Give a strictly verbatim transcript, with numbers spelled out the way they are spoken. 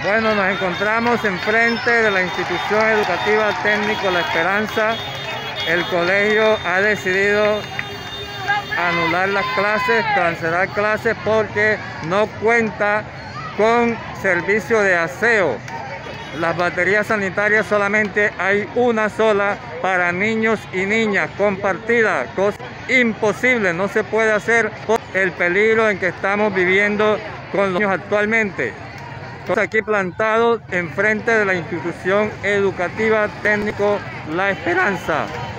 Bueno, nos encontramos enfrente de la institución educativa técnico La Esperanza. El colegio ha decidido anular las clases, cancelar clases porque no cuenta con servicio de aseo. Las baterías sanitarias solamente hay una sola para niños y niñas, compartida, cosa imposible, no se puede hacer por el peligro en que estamos viviendo con los niños actualmente. Estamos aquí plantados enfrente de la institución educativa técnico La Esperanza.